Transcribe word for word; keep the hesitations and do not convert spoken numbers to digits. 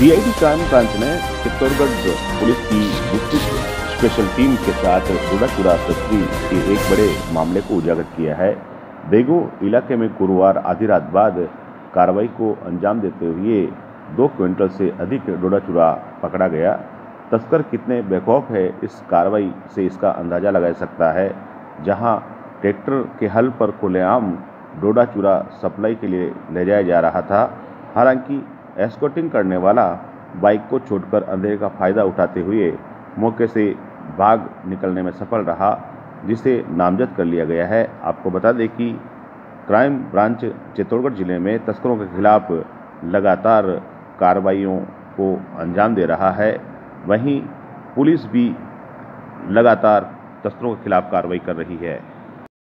CID crime branch ने Chittorgarh police की district special team के साथ डोडा चूरा तस्करी के एक बड़े मामले को उजागर किया है। बेगो इलाके में गुरुवार आधी रात बाद कार्रवाई को अंजाम देते हुए दो क्विंटल से अधिक डोडा चूरा पकड़ा गया। तस्कर कितने बेखौफ है, इस कार्रवाई से इसका अंदाजा लगाया सकता है। जहां ट्रैक्टर के हल पर खुलेआम डोडा चूरा सप्लाई के लिए ले जाया जा रहा था। हालांकि एस्कॉर्टिंग करने वाला बाइक को छोड़कर अंधेरे का फायदा उठाते हुए मौके से भाग निकलने में सफल रहा, जिसे नामजद कर लिया गया है। आपको बता दें कि क्राइम ब्रांच चित्तौड़गढ़ जिले में तस्करों के खिलाफ लगातार कार्रवाइयों को अंजाम दे रहा है। वहीं पुलिस भी लगातार तस्करों के खिलाफ कार्रवाई कर रही है।